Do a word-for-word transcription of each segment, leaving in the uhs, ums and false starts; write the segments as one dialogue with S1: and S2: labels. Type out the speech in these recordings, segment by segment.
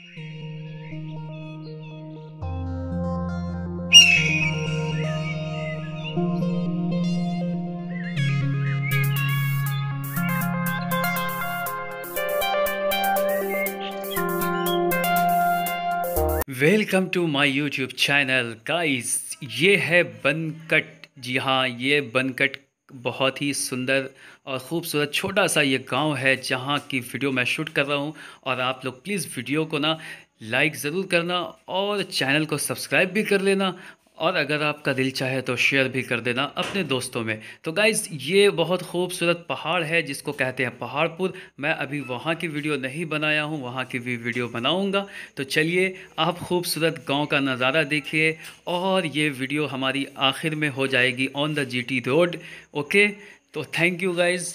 S1: Welcome to my YouTube channel guys. ये है बनकट। जी हाँ, ये बनकट बहुत ही सुंदर और ख़ूबसूरत छोटा सा ये गांव है जहां की वीडियो मैं शूट कर रहा हूं। और आप लोग प्लीज़ वीडियो को ना लाइक ज़रूर करना और चैनल को सब्सक्राइब भी कर लेना, और अगर आपका दिल चाहे तो शेयर भी कर देना अपने दोस्तों में। तो गाइज़, ये बहुत खूबसूरत पहाड़ है जिसको कहते हैं पहाड़पुर। मैं अभी वहाँ की वीडियो नहीं बनाया हूँ, वहाँ की भी वीडियो बनाऊँगा। तो चलिए आप खूबसूरत गांव का नज़ारा देखिए, और ये वीडियो हमारी आखिर में हो जाएगी on the GT road. Okay, तो थैंक यू गाइज़।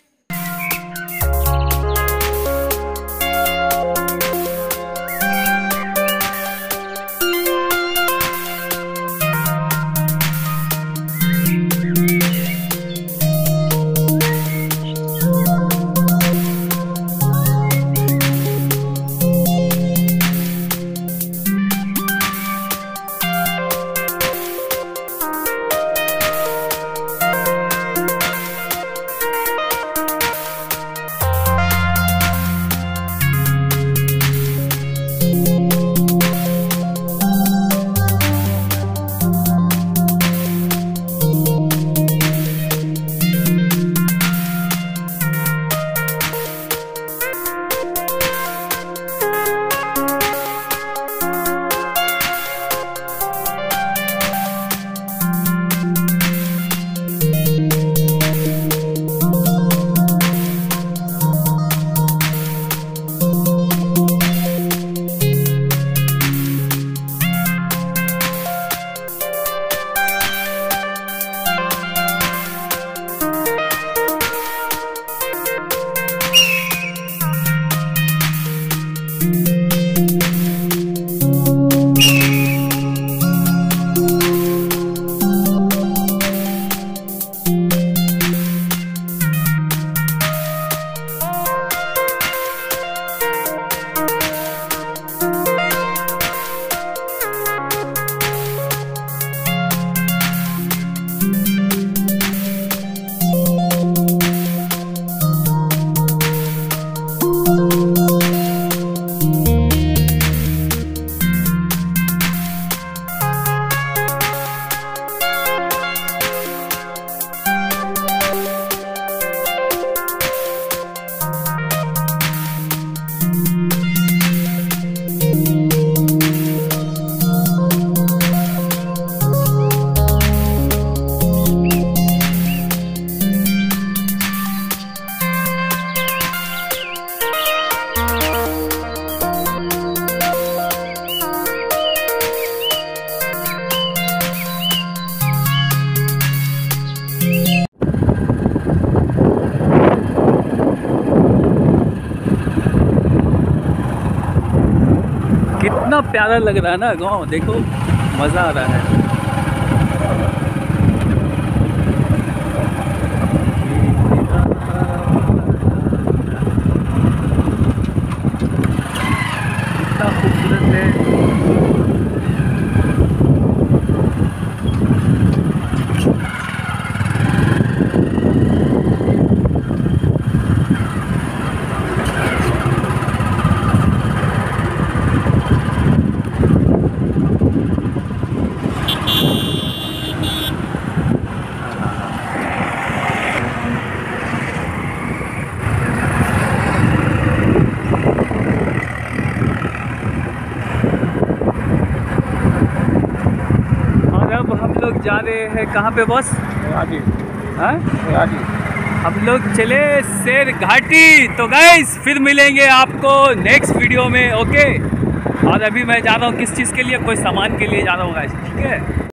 S1: कितना प्यारा लग रहा है ना गाँव, देखो मज़ा आ रहा है। कितना खूबसूरत है। लोग जा रहे हैं कहाँ पे बॉस? हाँ, हम लोग चले शेर घाटी। तो गाइस फिर मिलेंगे आपको नेक्स्ट वीडियो में। ओके, और अभी मैं जा रहा हूँ किस चीज़ के लिए, कोई सामान के लिए जा रहा हूँ गाइस, ठीक है।